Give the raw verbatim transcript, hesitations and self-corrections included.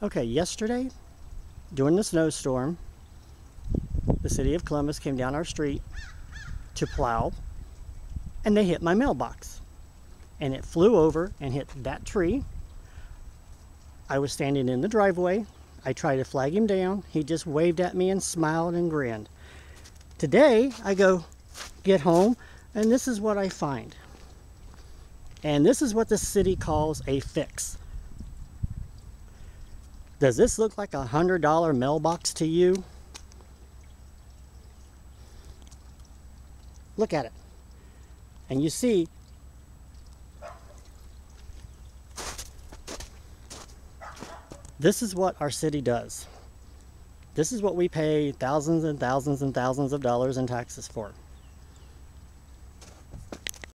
Okay, yesterday, during the snowstorm, the city of Columbus came down our street to plow, and they hit my mailbox. And it flew over and hit that tree. I was standing in the driveway. I tried to flag him down. He just waved at me and smiled and grinned. Today, I go get home, and this is what I find. And this is what the city calls a fix. Does this look like a one hundred dollar mailbox to you? Look at it. And you see, this is what our city does. This is what we pay thousands and thousands and thousands of dollars in taxes for.